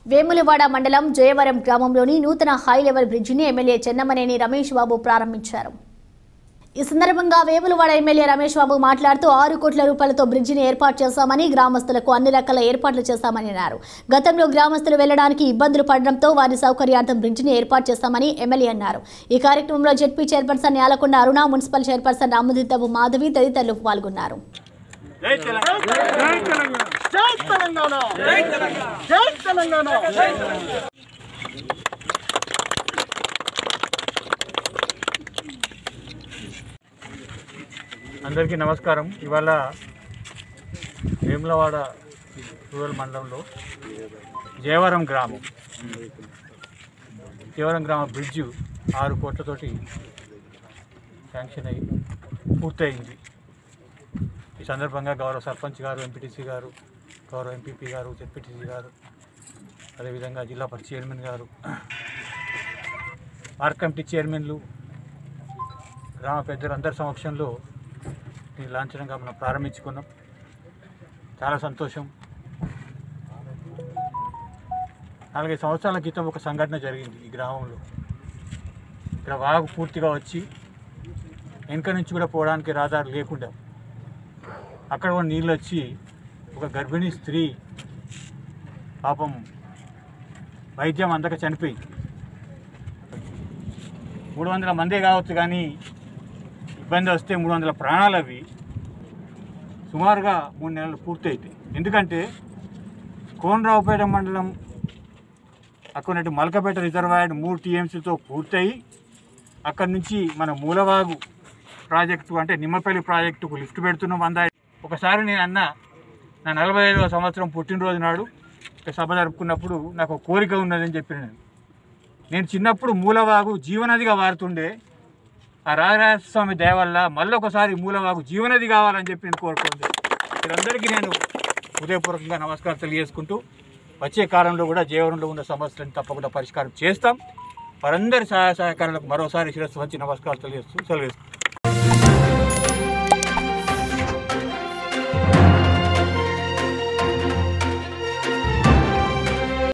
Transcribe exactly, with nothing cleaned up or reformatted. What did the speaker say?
వేములవాడ మండలం జయవరం గ్రామంలోని నూతన హై లెవెల్ బ్రిడ్జిని ఎమ్మెల్యే చెన్నమనేని రమేష్ బాబు ప్రారంభించారు. ఈ సందర్భంగా వేములవాడ ఎమ్మెల్యే రమేష్ బాబు మాట్లాడుతూ ఆరు కోట్ల రూపాయలతో బ్రిడ్జిని ఏర్పాటు చేశామని, గ్రామస్తులకు అన్ని రకాల ఏర్పాట్లు చేశామని అన్నారు. గతంలో గ్రామస్తులు వెళ్లడానికి ఇబ్బందులు పడడంతో వారి సౌకర్యార్థం బ్రిడ్జిని ఏర్పాటు చేశామని ఎమ్మెల్యే అన్నారు. ఈ కార్యక్రమంలో ZP chairperson Yalakonda Aruna, municipal chairperson Ramadiddapu Madhavi తదితరులు పాల్గొన్నారు. జై తెలంగాణ జై తెలంగాణ జై తెలంగాణ జై తెలంగాణ జై తెలంగాణ. అందరికీ నమస్కారం. ఇవాళ వేములవాడ రూరల్ మండలంలో జయవరం గ్రామం జయవరం గ్రామ బ్రిడ్జ్ ఆరు కోట్లతోటి శాంక్షన్ అయ్యి పూర్తయింది. ఈ సందర్భంగా గౌరవ సర్పంచ్ గారు, ఎంపీటీసీ గారు, గౌరవ ఎంపీపీ గారు, జెడ్పీటీసీ గారు, అదేవిధంగా జిల్లా పరిషత్ చైర్మన్ గారు, మార్క్ కమిటీ చైర్మన్లు, గ్రామ పెద్దలు అందరి సమక్షంలో ఈ లాంఛనంగా మనం ప్రారంభించుకున్నాం. చాలా సంతోషం. నాలుగైదు సంవత్సరాల క్రితం ఒక సంఘటన జరిగింది ఈ గ్రామంలో. ఇక్కడ వాగు పూర్తిగా వచ్చి వెనక నుంచి కూడా పోవడానికి రహదారి లేకుండా అక్కడ కూడా నీళ్ళు వచ్చి ఒక గర్భిణీ స్త్రీ పాపం వైద్యం అందక చనిపోయింది. మూడు వందల మందే కావచ్చు, కానీ ఇబ్బంది వస్తే మూడు వందల ప్రాణాలు అవి సుమారుగా మూడు నెలలు పూర్తయితాయి. ఎందుకంటే కోనరావుపేట మండలం అక్కడ మల్కపేట రిజర్వాయర్ మూడు టీఎంసీతో పూర్తయి అక్కడి నుంచి మన మూలవాగు ప్రాజెక్టు అంటే నిమ్మపల్లి ప్రాజెక్టుకు లిఫ్ట్ పెడుతున్నాం. అందా ఒకసారి నేను అన్న నా నలభై ఐదవ సంవత్సరం పుట్టినరోజు నాడు సభ జరుపుకున్నప్పుడు నాకు ఒక కోరిక ఉన్నదని చెప్పిన నేను నేను చిన్నప్పుడు మూలవాగు జీవనదిగా వారుతుండే. ఆ రాజరాజస్వామి దయ వల్ల మళ్ళీ ఒకసారి మూలవాగు జీవనది కావాలని చెప్పి నేను కోరుకుంది. వీరందరికీ నేను హృదయపూర్వకంగా నమస్కారం తెలియజేసుకుంటూ వచ్చే కాలంలో కూడా జయవరంలో ఉన్న సమస్యలను తప్పకుండా పరిష్కారం చేస్తాం. వారందరి సహాయ సహకారాలకు మరోసారి శిరస్సు వంచి నమస్కారం తెలియజేస్తూ సెలవు.